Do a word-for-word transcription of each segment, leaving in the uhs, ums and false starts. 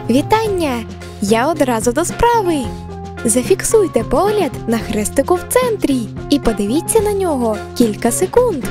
Вітання! Я одразу до справи! Зафіксуйте погляд на хрестику в центрі і подивіться на нього кілька секунд.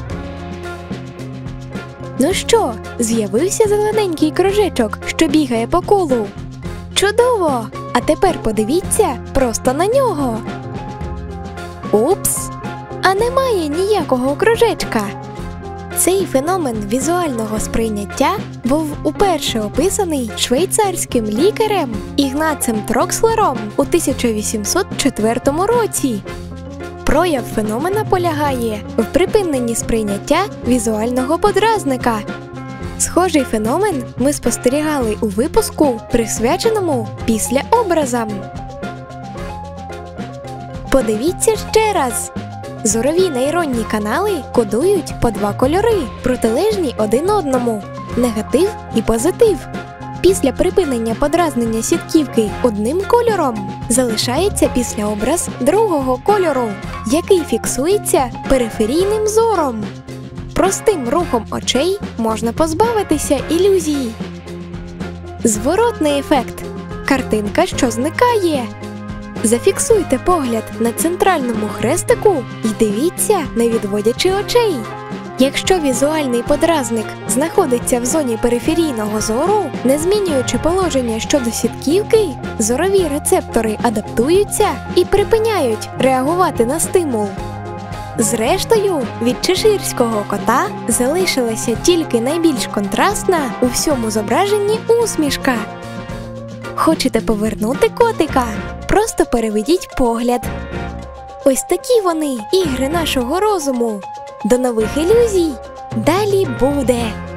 Ну що, з'явився зелененький кружечок, що бігає по колу? Чудово! А тепер подивіться просто на нього. Упс! А немає ніякого кружечка. Цей феномен візуального сприйняття був уперше описаний швейцарським лікарем Ігнацем Трокслером у тисяча вісімсот четвертому році. Прояв феномена полягає в припиненні сприйняття візуального подразника. Схожий феномен ми спостерігали у випуску, присвяченому післяобразам. Подивіться ще раз. Зорові нейронні канали кодують по два кольори, протилежні один одному – негатив і позитив. Після припинення подразнення сітківки одним кольором залишається післяобраз другого кольору, який фіксується периферійним зором. Простим рухом очей можна позбавитися ілюзії. Зворотний ефект – картинка, що зникає. Зафіксуйте погляд на центральному хрестику і дивіться, не відводячи очей. Якщо візуальний подразник знаходиться в зоні периферійного зору, не змінюючи положення щодо сітківки, зорові рецептори адаптуються і припиняють реагувати на стимул. Зрештою, від чеширського кота залишилася тільки найбільш контрастна у всьому зображенні усмішка. Хочете повернути котика? Просто переведіть погляд. Ось такі вони, ігри нашого розуму. До нових ілюзій! Далі буде!